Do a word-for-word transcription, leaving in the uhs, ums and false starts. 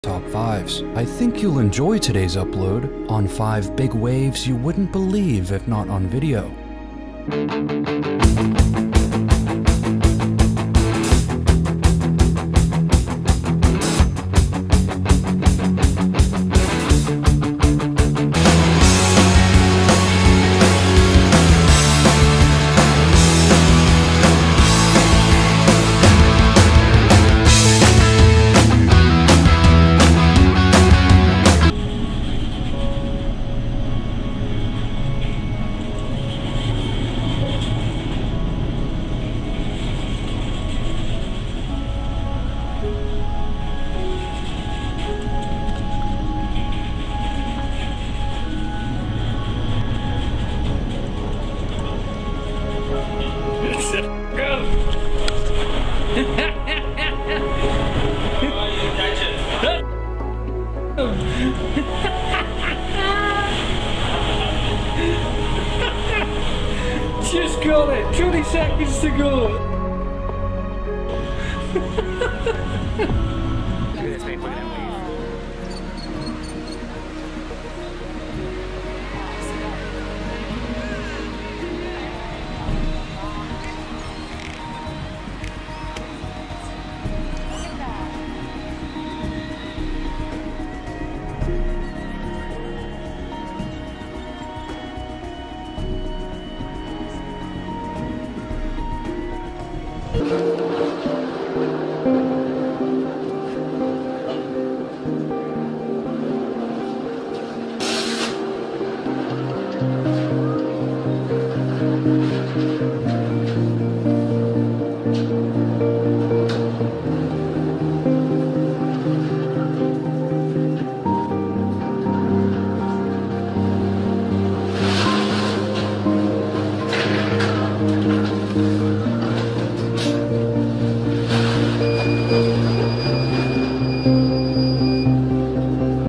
Top fives. I think you'll enjoy today's upload on five big waves you wouldn't believe if not on video. Just got it! twenty seconds to go!